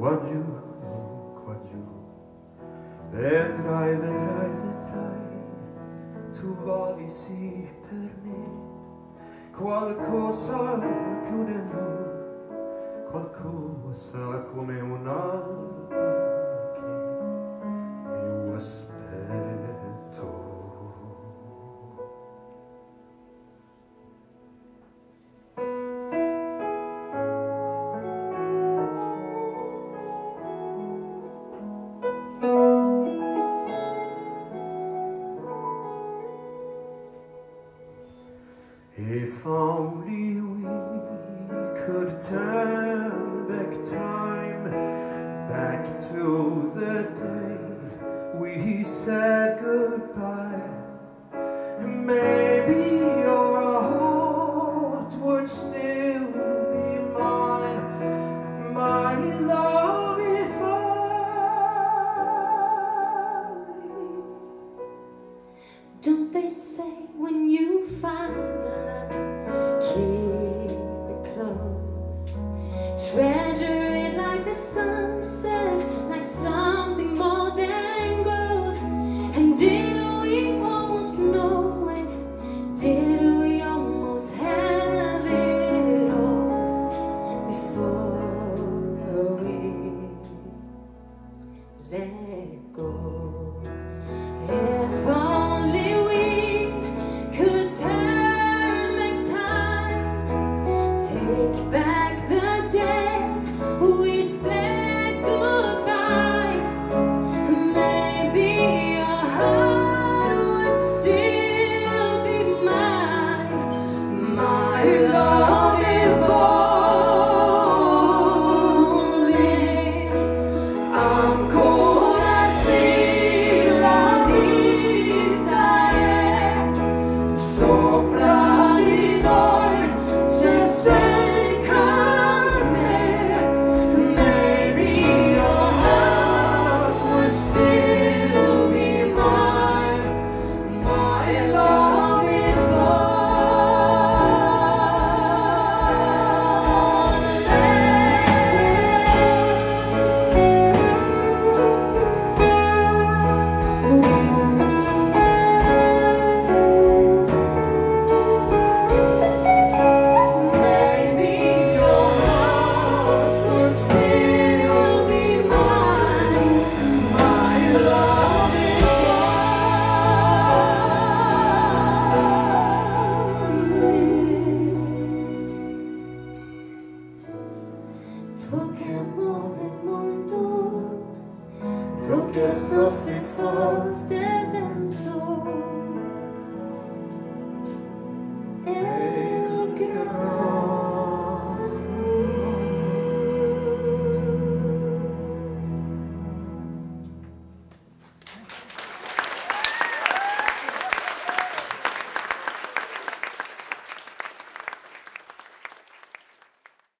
qua giù, vedrai, tu vali sì per me, qualcosa più di lui, qualcosa come un'alba che mi aspetto. If only we could turn back time, back to the day we said goodbye, and maybe your heart would still be mine, my love, if only. Don't they say when you find love, keep it close, treasure it like the sunset, like something more than gold? And did we almost know it? Did we almost have it all before we let go? If only we could turn back time, take back the day we said goodbye, maybe your heart would still be mine, my love, if only. Ancora sì, la vita è sopra di noi, se sei con me, maybe your heart would still be mine, my love, if tu che muovi il mondo, tu che soffi forte